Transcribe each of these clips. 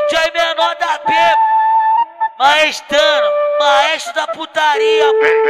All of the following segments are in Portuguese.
DJ menor da P, maestrando, maestro da putaria.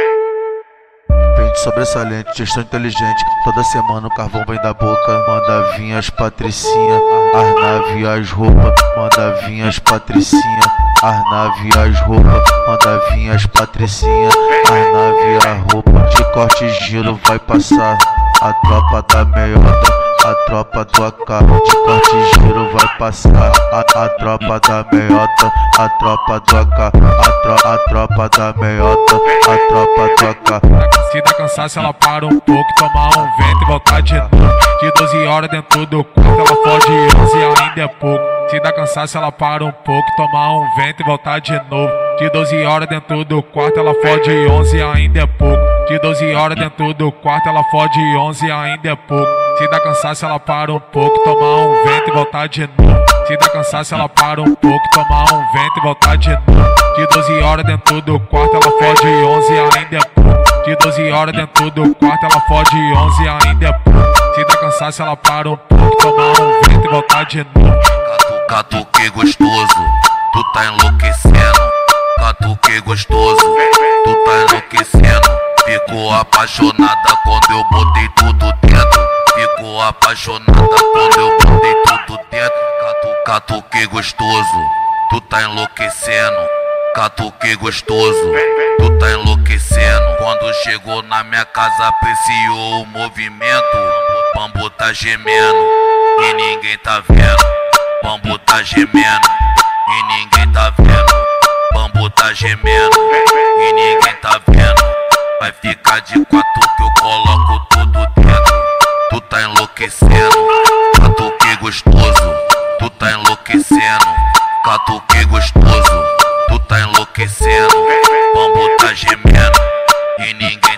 Pente sobressalente, gestão inteligente. Toda semana o carvão vem da boca. Manda vir as patricinha, as nave as roupas. Manda vir as patricinha, as nave as roupas. Manda vir as patricinha, as nave a roupa. De corte e giro vai passar a tropa da meiota, a tropa do AK. De corte e giro vai passar a tropa da meiota, a tropa do AK. A tropa da meiota, a tropa do AK. Se dá cansaço ela para um pouco, toma um vento e volta de novo. De 12 horas dentro do quarto ela fode 11 ainda é pouco. Se dá cansaço ela para um pouco, toma um vento e volta de novo. De 12 horas dentro do quarto ela fode 11 ainda é pouco. De 12 horas dentro do quarto ela fode 11 ainda é pouco. Se dá cansaço ela para um pouco, toma um vento e volta de novo. Se dá cansaço ela para um pouco, toma um vento e volta de novo. De 12 horas dentro do quarto ela fode 11 ainda é pouco. De 12 horas dentro do quarto ela fode 11 ainda é pouco. Se dá cansaço ela para um pouco, toma um vento e volta de novo. Catuque gostoso, tu tá enlouquecendo. Catuque gostoso, tu tá enlouquecendo. Ficou apaixonada quando eu botei tudo dentro. Ficou apaixonada quando eu botei tudo dentro. Catuque gostoso, tu tá enlouquecendo. Catuque gostoso, tu tá enlouquecendo. Quando chegou na minha casa apreciou o movimento. Bambu tá gemendo e ninguém tá vendo. Bambu tá gemendo e ninguém tá vendo. Bambu tá gemendo e ninguém tá vendo. Vai ficar de quatro que eu coloco tudo dentro. Tu tá enlouquecendo, catuque gostoso, tu tá enlouquecendo. Catuque gostoso, tu tá enlouquecendo. Bambu tá gemendo e ninguém